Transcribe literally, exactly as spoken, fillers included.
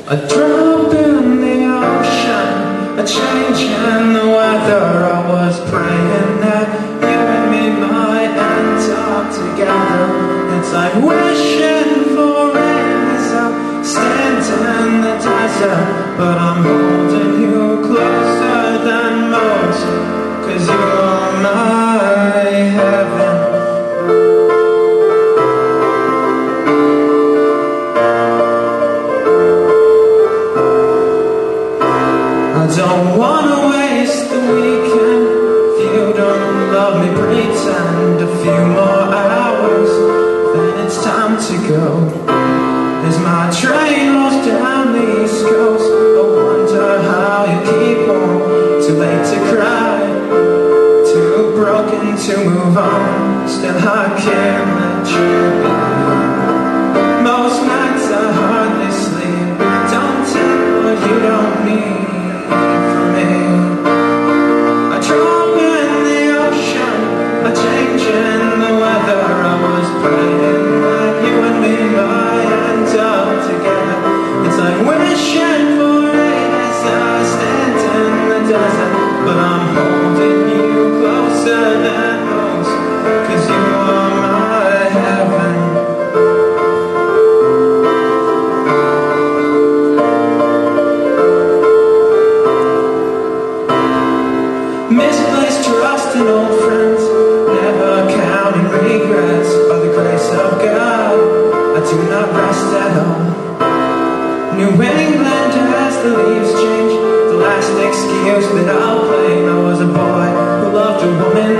A drop in the ocean, a change in the weather. I was praying that you and me might end up together. It's like wishing for rain as I stand in the desert, but I'm holding you closer than most, 'cause you are my heaven. I don't wanna waste the weekend. If you don't love me, pretend a few more hours, then it's time to go. As my train rolls down the East Coast, I wonder how you keep on. Too late to cry, too broken to move on. Still I can't let you be. Most nights I hardly sleep. Don't take what you don't need. But I'm holding you closer than most, 'cause you are my heaven. Misplaced trust in old friends, never counting regrets. By the grace of God, I do not rest at all. New England as the leaves change, the last excuse that I'll claim. I was a boy who loved a woman